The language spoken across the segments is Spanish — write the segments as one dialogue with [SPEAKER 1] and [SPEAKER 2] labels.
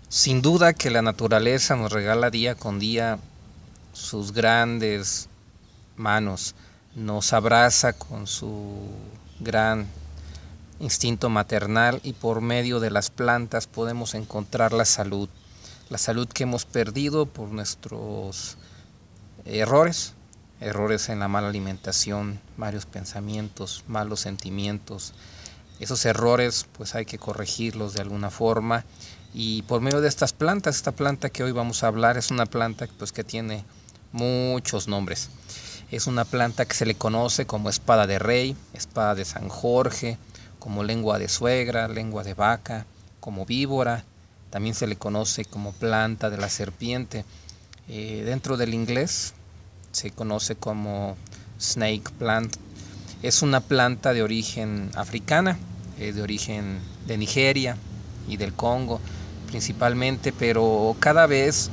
[SPEAKER 1] Sin duda que la naturaleza nos regala día con día sus grandes manos, nos abraza con su gran instinto maternal y por medio de las plantas podemos encontrar la salud que hemos perdido por nuestros errores, errores en la mala alimentación, varios pensamientos, malos sentimientos. Esos errores pues hay que corregirlos de alguna forma y por medio de estas plantas, esta planta que hoy vamos a hablar es una planta pues que tiene muchos nombres. Es una planta que se le conoce como espada de rey, espada de San Jorge, como lengua de suegra, lengua de vaca, como víbora. También se le conoce como planta de la serpiente. Dentro del inglés se conoce como snake plant. Es una planta de origen africana, de origen de Nigeria y del Congo principalmente, pero cada vez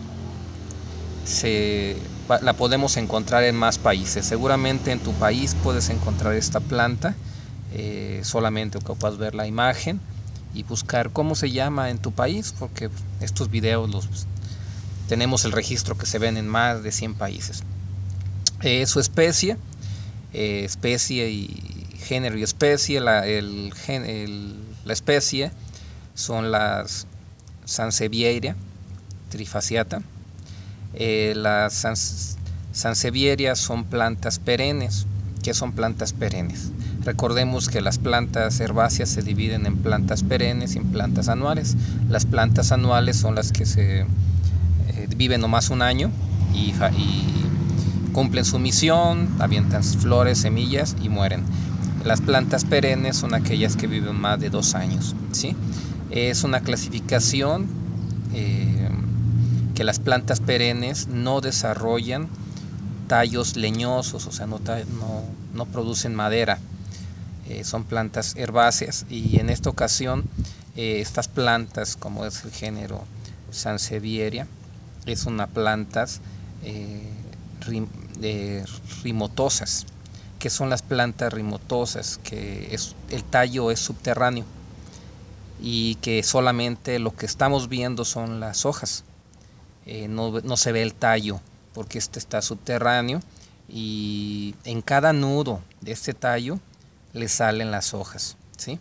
[SPEAKER 1] la podemos encontrar en más países. Seguramente en tu país puedes encontrar esta planta, solamente ocupas ver la imagen y buscar cómo se llama en tu país, porque estos videos tenemos el registro que se ven en más de 100 países. Su especie, especie y género y especie, la especie son las Sansevieria trifasciata. Las Sansevierias son plantas perennes. ¿Qué son plantas perennes? Recordemos que las plantas herbáceas se dividen en plantas perennes y en plantas anuales. Las plantas anuales son las que viven nomás un año y cumplen su misión, avientan flores, semillas y mueren. Las plantas perennes son aquellas que viven más de 2 años, ¿sí? Es una clasificación que las plantas perennes no desarrollan tallos leñosos, o sea, no producen madera. Son plantas herbáceas y en esta ocasión estas plantas, como es el género Sansevieria, es una plantas rimotosas. ¿Qué son las plantas rimotosas? Que el tallo es subterráneo y que solamente lo que estamos viendo son las hojas. No se ve el tallo porque este está subterráneo y en cada nudo de este tallo le salen las hojas, ¿sí?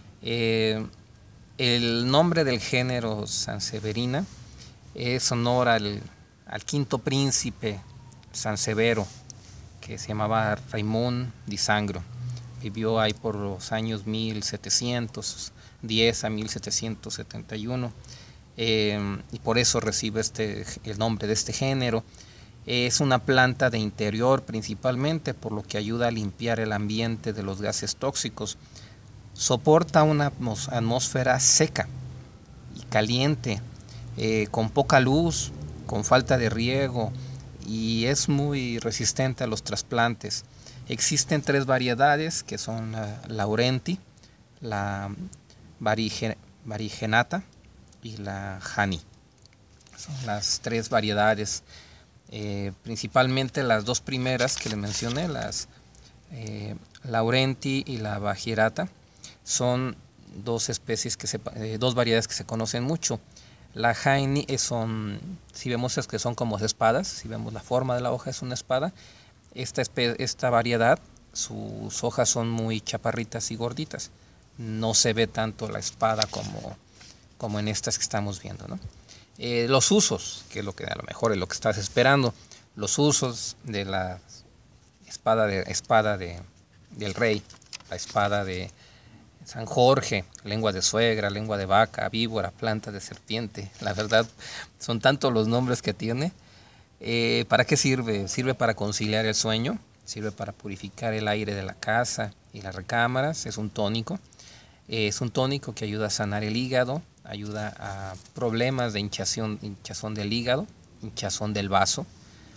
[SPEAKER 1] El nombre del género Sanseverina es honor al quinto príncipe Sansevero, que se llamaba Raimón di Sangro. Vivió ahí por los años 1710 a 1771. Y por eso recibe el nombre de este género. Es una planta de interior principalmente, por lo que ayuda a limpiar el ambiente de los gases tóxicos. Soporta una atmósfera seca y caliente, con poca luz, con falta de riego, y es muy resistente a los trasplantes. Existen 3 variedades que son la Laurenti, la Varigenata y la Hani. Son las 3 variedades. Principalmente las 2 primeras que les mencioné, las Laurenti y la Bajierata, son 2 especies dos variedades que se conocen mucho. La Hani si vemos es que son como espadas, si vemos la forma de la hoja es una espada. Esta variedad, sus hojas son muy chaparritas y gorditas. No se ve tanto la espada como en estas que estamos viendo, ¿no? Los usos, que es lo que a lo mejor es lo que estás esperando, los usos de la espada del rey, la espada de San Jorge, lengua de suegra, lengua de vaca, víbora, planta de serpiente. La verdad, son tantos los nombres que tiene. ¿Para qué sirve? Sirve para conciliar el sueño, sirve para purificar el aire de la casa y las recámaras, es un tónico. Es un tónico que ayuda a sanar el hígado, ayuda a problemas de hinchazón del hígado, hinchazón del vaso.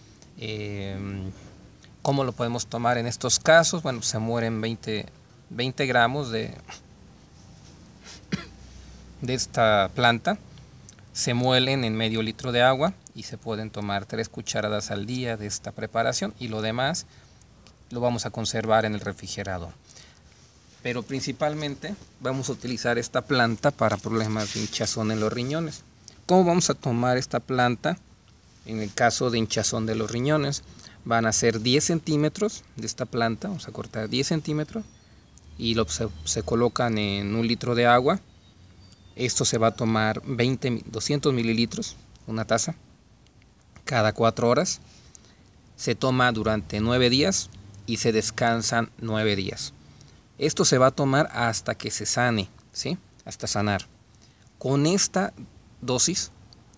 [SPEAKER 1] ¿Cómo lo podemos tomar en estos casos? Bueno, se mueren 20 gramos de esta planta, se muelen en medio litro de agua y se pueden tomar 3 cucharadas al día de esta preparación, y lo demás lo vamos a conservar en el refrigerador. Pero principalmente vamos a utilizar esta planta para problemas de hinchazón en los riñones. ¿Cómo vamos a tomar esta planta? En el caso de hinchazón de los riñones, van a ser 10 centímetros de esta planta, vamos a cortar 10 centímetros y se colocan en 1 litro de agua. Esto se va a tomar 200 mililitros, una taza, cada 4 horas. Se toma durante 9 días y se descansan 9 días. Esto se va a tomar hasta que se sane, ¿sí? Hasta sanar. Con esta dosis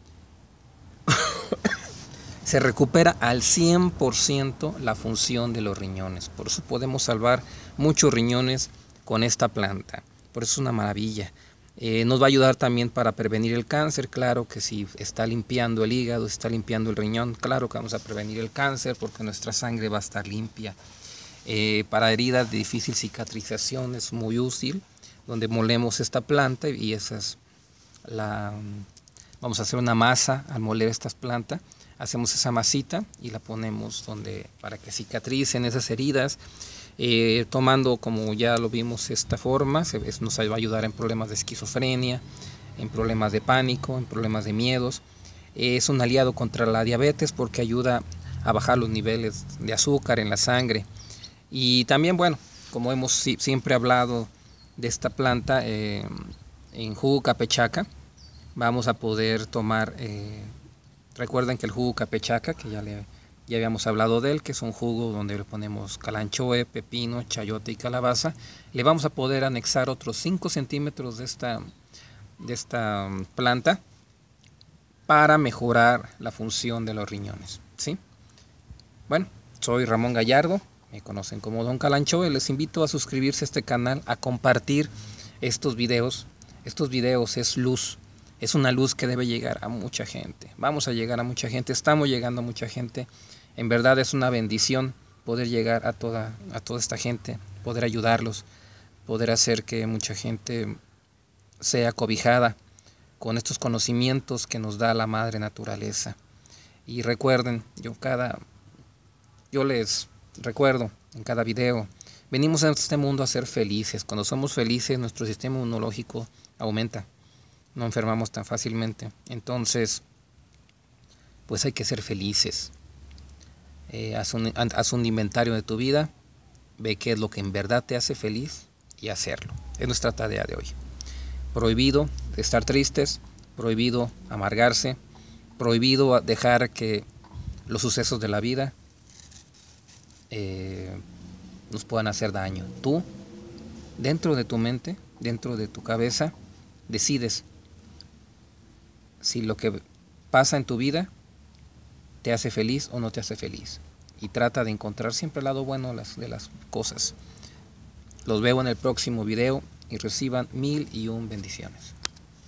[SPEAKER 1] se recupera al 100% la función de los riñones. Por eso podemos salvar muchos riñones con esta planta. Por eso es una maravilla. Nos va a ayudar también para prevenir el cáncer. Claro que si está limpiando el hígado, está limpiando el riñón, claro que vamos a prevenir el cáncer porque nuestra sangre va a estar limpia. Para heridas de difícil cicatrización es muy útil, donde molemos esta planta y esa es vamos a hacer una masa al moler estas plantas. Hacemos esa masita y la ponemos para que cicatricen esas heridas. Tomando, como ya lo vimos, esta forma, nos va a ayudar en problemas de esquizofrenia, en problemas de pánico, en problemas de miedos. Es un aliado contra la diabetes porque ayuda a bajar los niveles de azúcar en la sangre. Y también, bueno, como hemos siempre hablado de esta planta, en jugo capechaca vamos a poder tomar, recuerden que el jugo capechaca, que ya habíamos hablado de él, que es un jugo donde le ponemos calanchoe, pepino, chayote y calabaza. Le vamos a poder anexar otros 5 centímetros de esta planta para mejorar la función de los riñones, ¿sí? Bueno, soy Ramón Gallardo, me conocen como Don Calanchoe. Les invito a suscribirse a este canal, a compartir estos videos. Estos videos es luz. Es una luz que debe llegar a mucha gente. Vamos a llegar a mucha gente, estamos llegando a mucha gente. En verdad es una bendición poder llegar a toda esta gente, poder ayudarlos, poder hacer que mucha gente sea cobijada con estos conocimientos que nos da la madre naturaleza. Y recuerden, yo les recuerdo en cada video, venimos a este mundo a ser felices. Cuando somos felices, nuestro sistema inmunológico aumenta. No enfermamos tan fácilmente. Entonces, pues hay que ser felices. Haz un inventario de tu vida, ve qué es lo que en verdad te hace feliz y hacerlo. Es nuestra tarea de hoy. Prohibido estar tristes, prohibido amargarse, prohibido dejar que los sucesos de la vida nos puedan hacer daño. Tú, dentro de tu mente, dentro de tu cabeza, decides si lo que pasa en tu vida te hace feliz o no te hace feliz. Y trata de encontrar siempre el lado bueno de las cosas. Los veo en el próximo video y reciban 1001 bendiciones.